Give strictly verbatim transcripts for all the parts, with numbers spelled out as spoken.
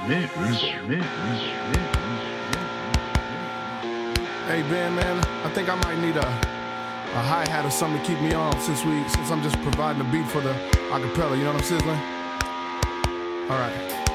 Hey Ben, man, I think I might need a, a hi-hat or something to keep me on since we since I'm just providing the beat for the acapella, you know what I'm sizzling? Alright.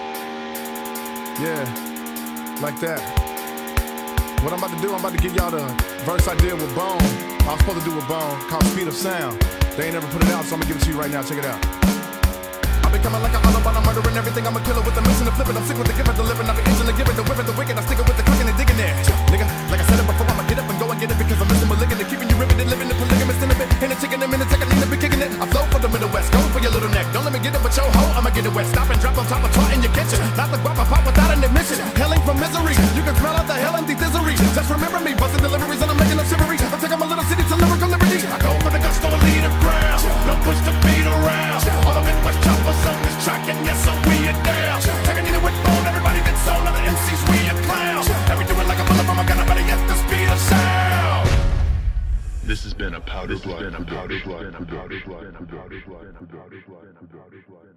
Yeah, like that. What I'm about to do, I'm about to give y'all the verse I did with Bone. I was supposed to do with Bone, called Speed of Sound. They ain't never put it out, so I'm gonna give it to you right now. Check it out. I've been coming like a Autobahn, I'm murdering everything. I'm a killer with the mission to flip it. I'm sick with the giver, delivering. I've been itching to give it, the whip it, the wicked. I stick it with the cooking and digging there. Nigga, like I said it before, I'ma get up and go and get it because I'm missing malignant, keeping you riveted, living the polygamous in a bit. In a chicken, a minute, second, need to be kicking it. I flow for the Middle West, go for your little neck. Don't let me get it with your hoe, I'ma get it wet. Stop and drop on top of try in your kitchen. Not the guap I pop without an admission. Hailing from misery, you can smell out the hell and misery. Just remember me, busting deliveries and I'm making them shivery. I'm taking my little city to lyrical liberty. I go for the gusto to lead the ground. Don't push the beat around. All the Midwest choppers on this track, and yes, so we are down. Taking it with bone, everybody that's on other M Cs, we a clown. And we do it like a bullet from a gun, but yet the speed of sound. This has been a powder blood, a powder blood, a powder blood, a powder blood, a powder blood, a powder blood.